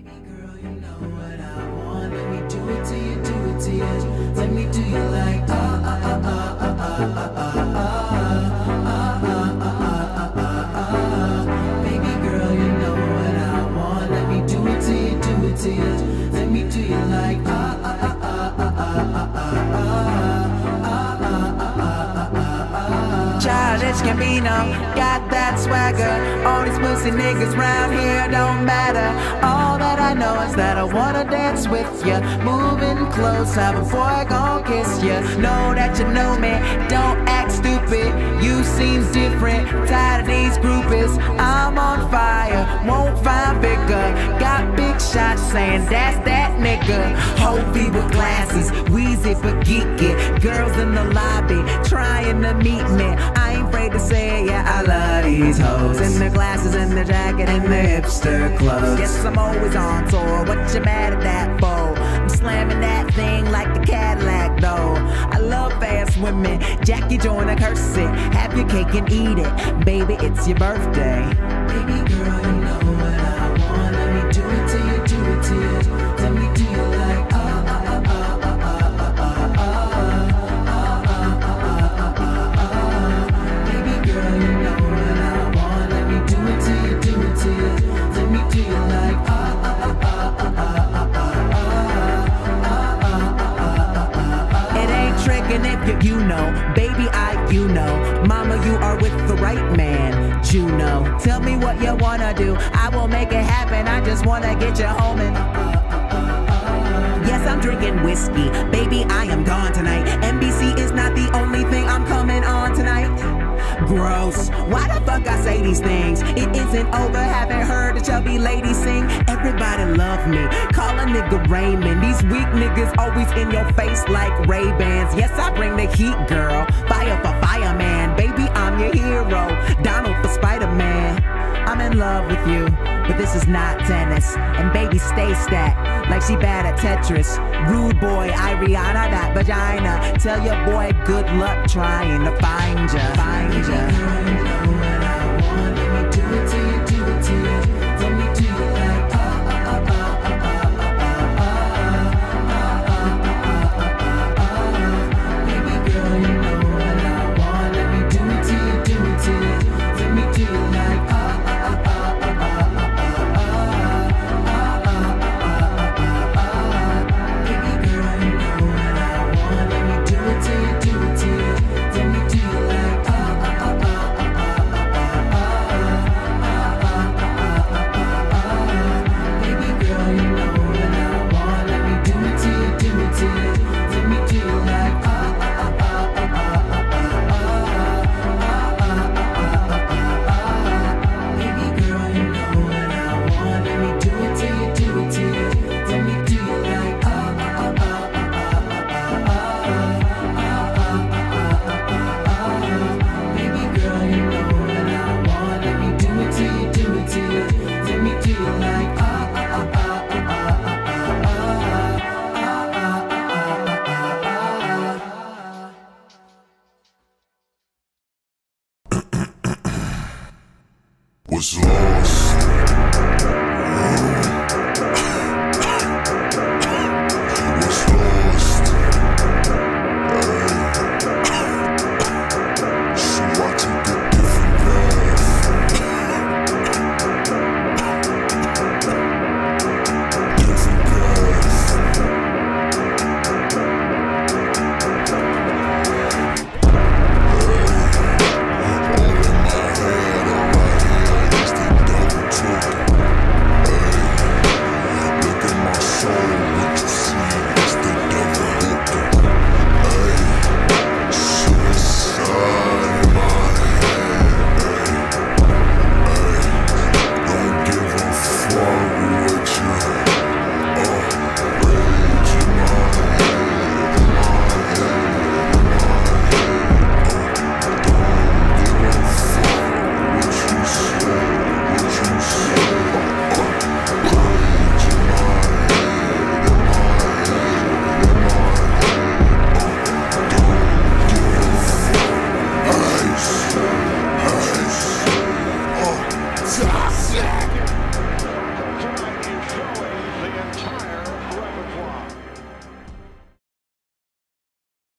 Baby girl, you know what I want. Let me do it to you, do it to you. Let me do you like Baby girl, you know what I want. Let me do it to you, do it to you. Let me do you like Childish Gambino, got that swagger. All these pussy niggas round here don't matter. All that I know is that I wanna dance with ya. Moving closer before I gon' kiss ya. Know that you know me, don't act stupid. You seem different, tired of these groupies. I'm on fire, won't find bigger. Got big shots saying that's that nigga. Hovey with glasses, Weezy but geeky. Girls in the lobby trying to meet me. I ain't afraid to say it, yeah, I love these hoes. In their glasses, in their jacket, in their hipster clothes. Yes, I'm always on tour, what you mad at that for? I'm slamming that thing like the Cadillac though. I love fast women, Jackie Joyner curse it. Have your cake and eat it, baby, it's your birthday. Baby girl, you know what I want. Let me do it to you, do it to you. Let me do you like Baby girl, you know what I want. Let me do it to you, do it to you. Let me do you like It ain't tricking if you know, baby you know. Mama, you are with the right man, Juno. Tell me what you wanna do, I will make it happen. I just wanna get you home and yes, I'm drinking whiskey, baby, I am gone tonight. NBC is not the only thing I'm coming on tonight. Gross, why the fuck I say these things? It isn't over, haven't heard the chubby lady sing. Everybody love me, call a nigga Raymond. These weak niggas always in your face like Ray-Bans. Yes, I bring the heat, girl, fire for fireman. Baby, I'm your hero, Donald for Spider-Man. I'm in love with you, but this is not tennis. And baby, stay stacked like she bad at Tetris. Rude boy, Ariana, that vagina. Tell your boy good luck trying to find ya. Find ya.